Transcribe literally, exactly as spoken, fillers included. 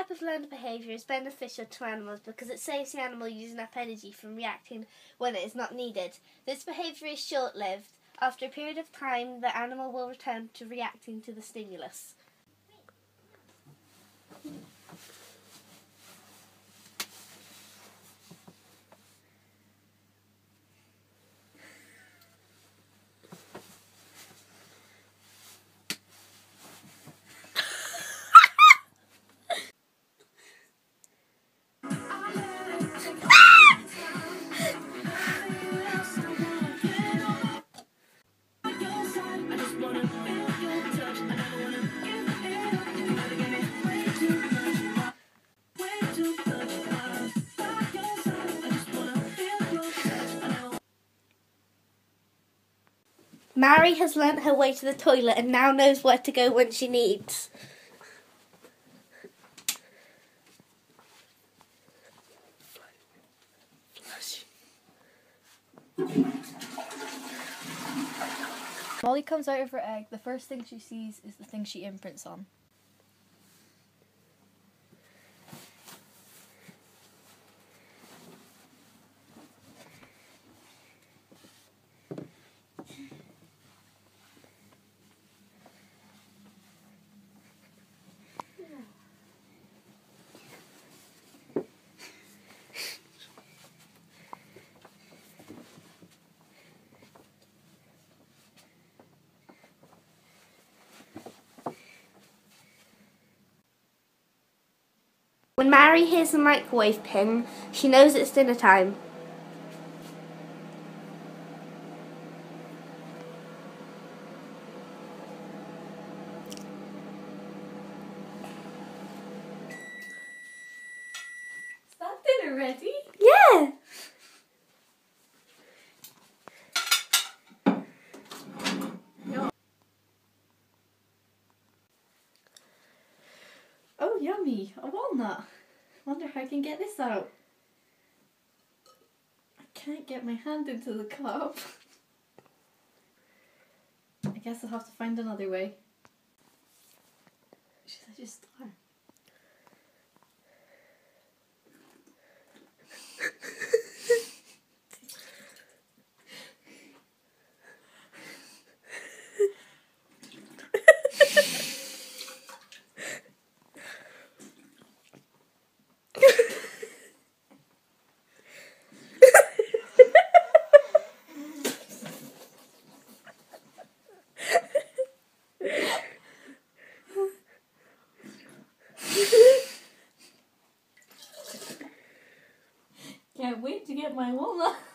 type of learned behaviour is beneficial to animals because it saves the animal using up energy from reacting when it is not needed. This behaviour is short-lived. After a period of time, the animal will return to reacting to the stimulus. Mary has learnt her way to the toilet and now knows where to go when she needs. Molly comes out of her egg. The first thing she sees is the thing she imprints on. When Mary hears the microwave ping, she knows it's dinner time. Is that dinner ready? Yeah! Oh, yummy! A walnut. Wonder how I can get this out. I can't get my hand into the cup. I guess I'll have to find another way. Should I just start? Can't wait to get my walnut.